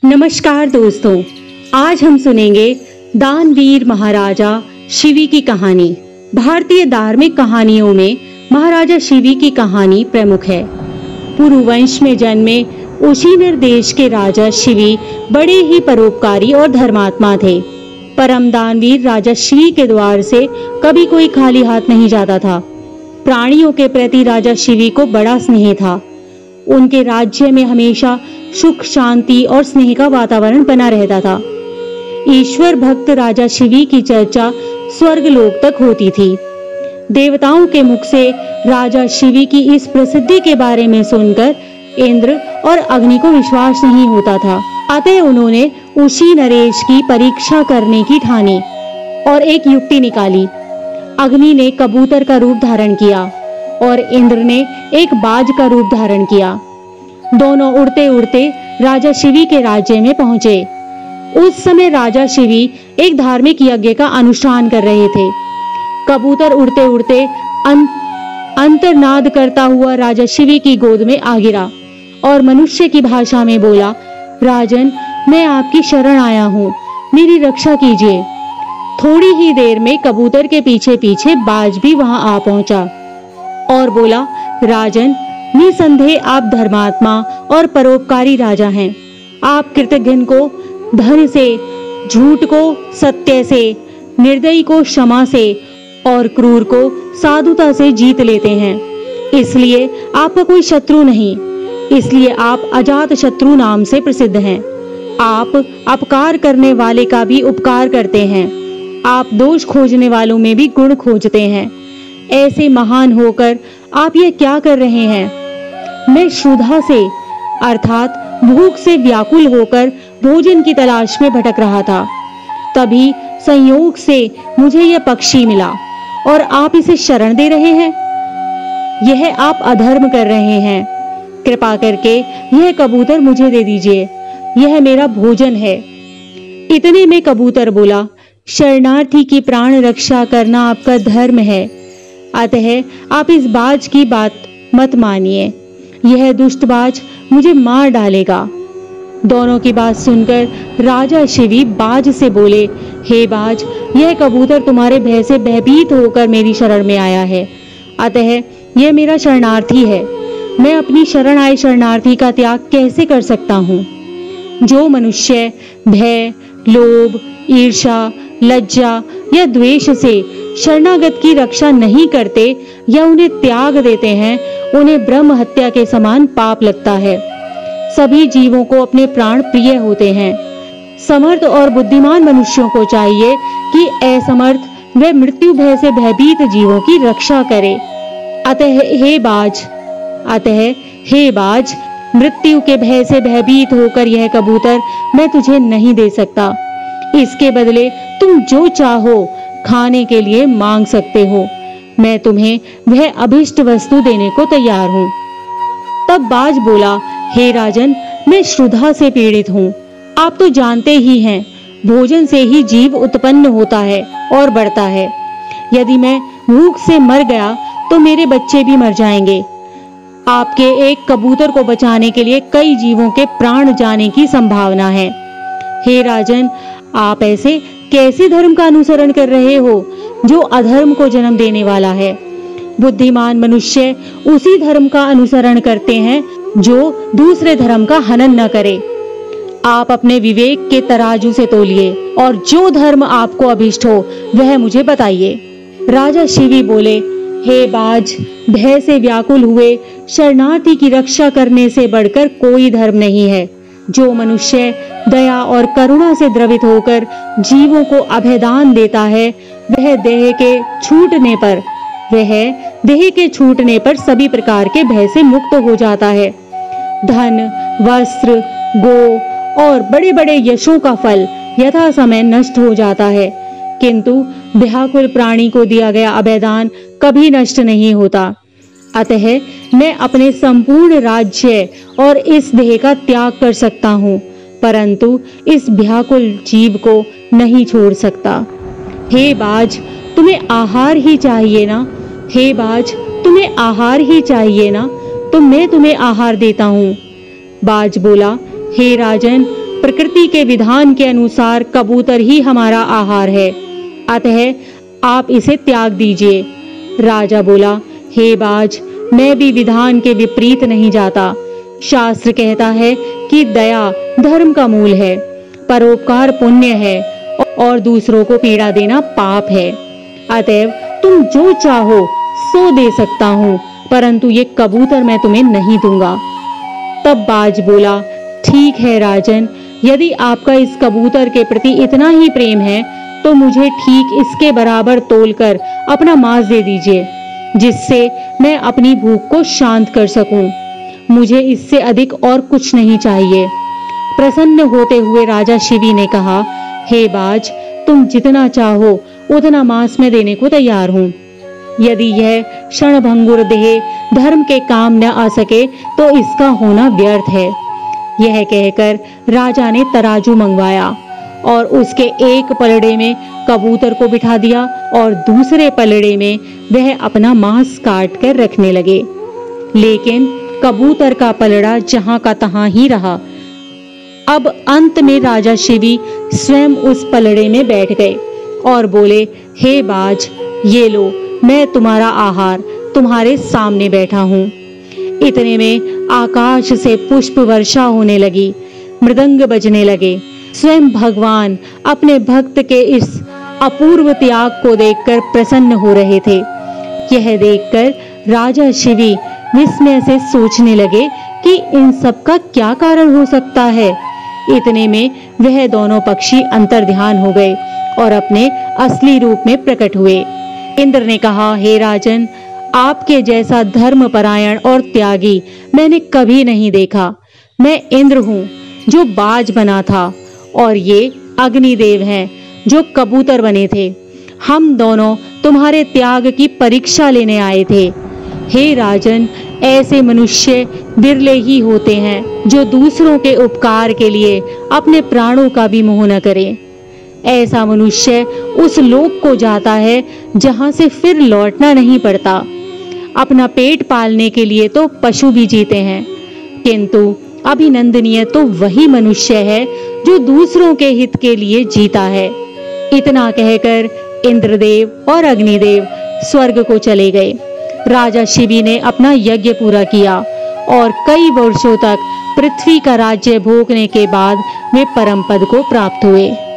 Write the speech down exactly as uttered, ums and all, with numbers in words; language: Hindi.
नमस्कार दोस्तों, आज हम सुनेंगे दानवीर महाराजा शिवी की कहानी। भारतीय धार्मिक कहानियों में महाराजा शिवी की कहानी प्रमुख है। पुरुवंश में जन्मे उशीनर देश के राजा शिवी बड़े ही परोपकारी और धर्मात्मा थे। परम दानवीर राजा शिवी के द्वार से कभी कोई खाली हाथ नहीं जाता था। प्राणियों के प्रति राजा शिवी को बड़ा स्नेह था। उनके राज्य में हमेशा सुख, शांति और स्नेह का वातावरण बना रहता था। ईश्वर भक्त राजा शिवी की चर्चा स्वर्ग लोक तक होती थी। देवताओं के मुख से राजा शिवी की इस प्रसिद्धि के बारे में सुनकर इंद्र और अग्नि को विश्वास नहीं होता था। अतः उन्होंने उसी नरेश की परीक्षा करने की ठानी और एक युक्ति निकाली। अग्नि ने कबूतर का रूप धारण किया और इंद्र ने एक बाज का रूप धारण किया। दोनों उड़ते उड़ते राजा शिवी के राज्य में पहुंचे। उस समय राजा शिवी एक धार्मिक यज्ञ का अनुष्ठान कर रहे थे। कबूतर उड़ते उड़ते अं, अंतर्नाद करता हुआ राजा शिवी की गोद में आ गिरा और मनुष्य की भाषा में बोला, राजन, मैं आपकी शरण आया हूँ, मेरी रक्षा कीजिए। थोड़ी ही देर में कबूतर के पीछे पीछे बाज भी वहां आ पहुंचा और बोला, राजन, निसंदेह आप धर्मात्मा और परोपकारी राजा हैं। आप कृतघ्न को धन से, झूठ को सत्य से, निर्दयी को क्षमा से और क्रूर को साधुता से जीत लेते हैं। इसलिए आपका कोई शत्रु नहीं, इसलिए आप अजात शत्रु नाम से प्रसिद्ध हैं। आप अपकार करने वाले का भी उपकार करते हैं। आप दोष खोजने वालों में भी गुण खोजते हैं। ऐसे महान होकर आप ये क्या कर रहे हैं? मैं क्षुधा से अर्थात भूख से व्याकुल होकर भोजन की तलाश में भटक रहा था। तभी संयोग से मुझे यह पक्षी मिला और आप इसे शरण दे रहे हैं। यह आप अधर्म कर रहे हैं। कृपा करके यह कबूतर मुझे दे दीजिए, यह मेरा भोजन है। इतने में कबूतर बोला, शरणार्थी की प्राण रक्षा करना आपका धर्म है, अतः आप इस बाज की बात मत मानिए। यह दुष्ट बाज मुझे मार डालेगा। दोनों की बात सुनकर राजा शिवी बाज से बोले, हे बाज, यह कबूतर तुम्हारे भय से भयभीत होकर मेरी शरण में आया है, अतः यह मेरा शरणार्थी है। मैं अपनी शरण आए शरणार्थी का त्याग कैसे कर सकता हूँ? जो मनुष्य भय, लोभ, ईर्ष्या, लज्जा या द्वेष से शरणागत की रक्षा नहीं करते या उन्हें त्याग देते हैं, उन्हें ब्रह्म हत्या के समान पाप लगता है। सभी जीवों को अपने प्राण प्रिय होते हैं। समर्थ और बुद्धिमान मनुष्यों को चाहिए कि असमर्थ व मृत्यु भय से भयभीत जीवों की रक्षा करे। अतः हे बाज, अतः हे बाज, मृत्यु के भय से भयभीत होकर यह कबूतर मैं तुझे नहीं दे सकता। इसके बदले तुम जो चाहो खाने के लिए मांग सकते हो। मैं तुम्हें वह अभिष्ट वस्तु देने को तैयार हूँ। तब बाज बोला, हे राजन, मैं क्षुधा से पीड़ित हूँ। आप तो जानते ही हैं, भोजन से ही जीव उत्पन्न होता है और बढ़ता है। यदि मैं भूख से मर गया तो मेरे बच्चे भी मर जाएंगे। आपके एक कबूतर को बचाने के लिए कई जीवों के प्राण जाने की संभावना है। हे राजन, आप ऐसे कैसे धर्म का अनुसरण कर रहे हो जो अधर्म को जन्म देने वाला है? बुद्धिमान मनुष्य उसी धर्म का अनुसरण करते हैं जो दूसरे धर्म का हनन न करे। आप अपने विवेक के तराजू से तोलिए और जो धर्म आपको अभिष्ट हो वह मुझे बताइए। राजा शिवी बोले, हे बाज, भय से व्याकुल हुए शरणार्थी की रक्षा करने से बढ़कर कोई धर्म नहीं है। जो मनुष्य दया और करुणा से द्रवित होकर जीवों को अभयदान देता है, वह देह के छूटने पर वह देह के छूटने पर सभी प्रकार के भय से मुक्त हो जाता है। धन, वस्त्र, गो और बड़े बड़े यशों का फल यथा समय नष्ट हो जाता है, किंतु व्याकुल प्राणी को दिया गया अभयदान कभी नष्ट नहीं होता। अतः मैं अपने संपूर्ण राज्य और इस देह का त्याग कर सकता हूँ, परंतु इस व्याकुल जीव को नहीं छोड़ सकता। हे बाज, तुम्हें आहार ही चाहिए ना? हे बाज, तुम्हें आहार ही चाहिए ना? तो मैं तुम्हें आहार देता हूँ। बाज बोला, हे राजन, प्रकृति के विधान के अनुसार कबूतर ही हमारा आहार है, अतः आप इसे त्याग दीजिए। राजा बोला, हे बाज, मैं भी विधान के विपरीत नहीं जाता। शास्त्र कहता है कि दया धर्म का मूल है, परोपकार पुण्य है और दूसरों को पीड़ा देना पाप है। अतएव तुम जो चाहो सो दे सकता हूँ, परंतु ये कबूतर मैं तुम्हें नहीं दूंगा। तब बाज बोला, ठीक है राजन, यदि आपका इस कबूतर के प्रति इतना ही प्रेम है तो मुझे ठीक इसके बराबर तोलकर अपना मांस दे दीजिए, जिससे मैं अपनी भूख को शांत कर सकूं। मुझे इससे अधिक और कुछ नहीं चाहिए। प्रसन्न होते हुए राजा शिवी ने कहा, हे बाज, तुम जितना चाहो उतना मांस में देने को तैयार हूँ। यदि यह क्षणभंगुर देह धर्म के काम न आ सके तो इसका होना व्यर्थ है। यह कहकर राजा ने तराजू मंगवाया और उसके एक पलड़े में कबूतर को बिठा दिया और दूसरे पलड़े में वह अपना मांस काट कर रखने लगे। लेकिन कबूतर का पलड़ा जहां का तहां ही रहा। अब अंत में राजा शिवी स्वयं उस पलड़े में बैठ गए और बोले, हे बाज, ये लो, मैं तुम्हारा आहार तुम्हारे सामने बैठा हूँ। इतने में आकाश से पुष्प वर्षा होने लगी, मृदंग बजने लगे। स्वयं भगवान अपने भक्त के इस अपूर्व त्याग को देखकर प्रसन्न हो रहे थे। यह देखकर राजा शिवी विस्मय से सोचने लगे कि इन सब का क्या कारण हो सकता है। इतने में वह दोनों पक्षी अंतर्ध्यान हो गए और अपने असली रूप में प्रकट हुए। इंद्र ने कहा, हे राजन, आपके जैसा धर्मपरायण और त्यागी मैंने कभी नहीं देखा। मैं इंद्र हूँ जो बाज बना था और ये अग्निदेव हैं जो कबूतर बने थे। हम दोनों तुम्हारे त्याग की परीक्षा लेने आए थे। हे राजन, ऐसे मनुष्य बिरले ही होते हैं जो दूसरों के उपकार के लिए अपने प्राणों का भी मोह न करें। ऐसा मनुष्य उस लोक को जाता है जहां से फिर लौटना नहीं पड़ता। अपना पेट पालने के लिए तो पशु भी जीते हैं, किंतु अभिनंदनीय तो वही मनुष्य है जो दूसरों के हित के लिए जीता है। इतना कहकर इंद्रदेव और अग्निदेव स्वर्ग को चले गए। राजा शिवी ने अपना यज्ञ पूरा किया और कई वर्षों तक पृथ्वी का राज्य भोगने के बाद वे परम पद को प्राप्त हुए।